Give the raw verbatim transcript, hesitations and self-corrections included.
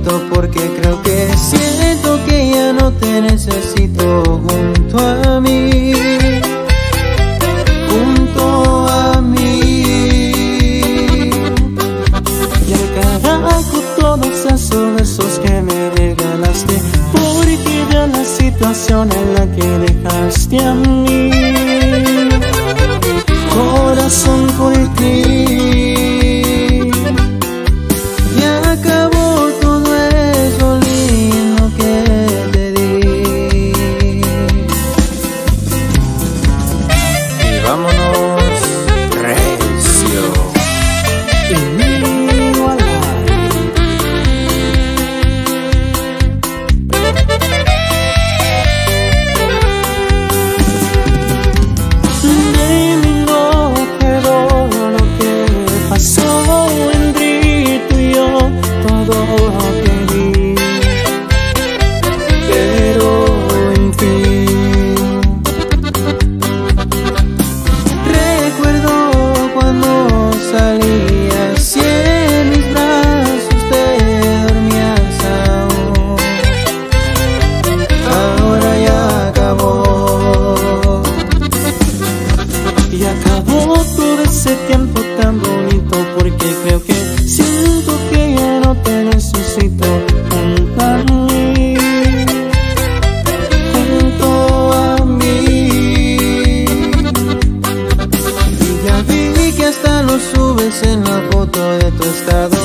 bonito porque creo que siento que ya no te necesito junto a mí, junto a mí. Y al carajo todos esos besos que me regalaste, porque ya la situación en la que dejaste a mí corazón por ti. Ya acabó todo eso lindo que te di. Y vámonos recio. Salías y en mis brazos te dormías aún. Ahora ya acabó. Y acabó todo ese tiempo tan bonito porque creo que siento que ya no te necesito junto a mí, junto a mí. Y ya vi que hasta lo subes en la foto de tu estado.